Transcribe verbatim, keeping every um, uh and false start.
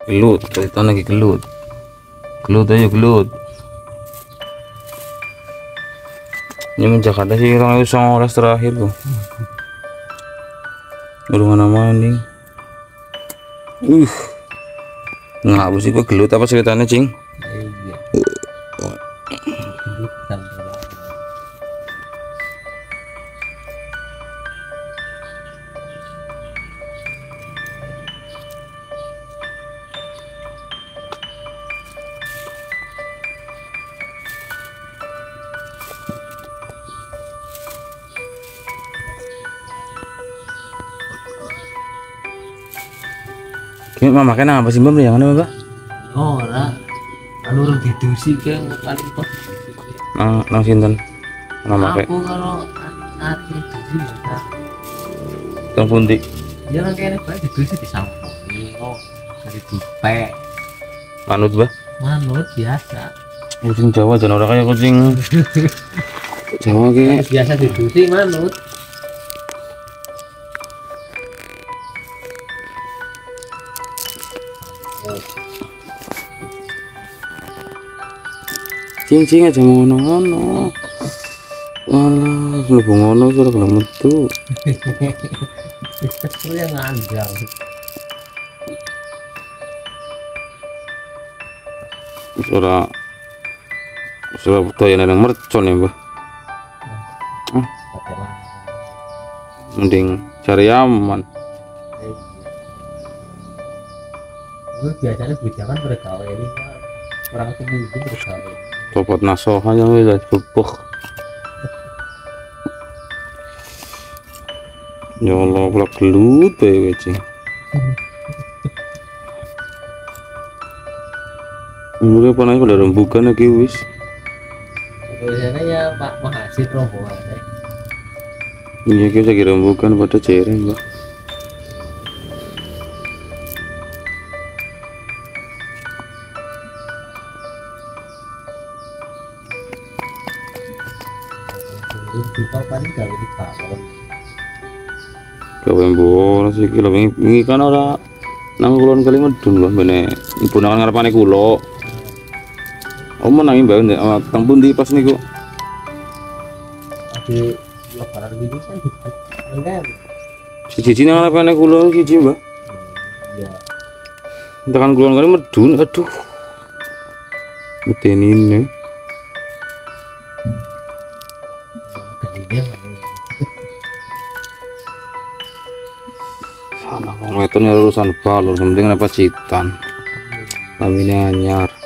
Gelut, kita lagi gelut. Gelut aja gelut. Ini Jakarta sih orang itu orang terakhir tuh. Udah mana-mana nih. Uh. Nggak sih gua gelut apa ceritanya, Cing? Iya. Ini mama kena apa sih mbak? Yang mana mbak? Oh, ora. Anu urung didusi ke paling kok. Nang nang sinten? Mama kayak. Aku kalau ati didusi ya. Teng pundi? Ya nang kene bae didusi disampuni. Oh, dari dipek. Manut mbak? Manut biasa. Kucing Jawa jangan orang kayak kucing Jawa kayak Biasa didusi manut. cing-cing aja ngono-ngono. Walah, mlebu ngono ora gelem metu. Itu yang ngandang. Ora ora butuh yang nang mercon ya, Mbah. Hmm. Mending cari aman. Gue biasanya bujangan bergawe ini orang seminggu bergawe. Copot nasoha yang wis bebek. Ya Allah, pula gelut bae cing. Mungkin apa nih pada rembukan lagi wis. Biasanya ya Pak Mahasiswa rombongan. Iya kita kira rembukan pada cereng, Mbak. Kita paling gawe di balon. Gawe mbok sih kilo wingi wingi kan ora nang kulon kali medun lho bene ibu nang ngarepane kula. Om nang mbak ndek teng pundi pas niku? Ade lebaran ini kan enggak. Siji nang ngarepane kula siji, Mbak. Iya. Tekan kulon kali medun, aduh. Medeni ne. Salah wong weton urusan balon, penting apa citan. Lamine anyar.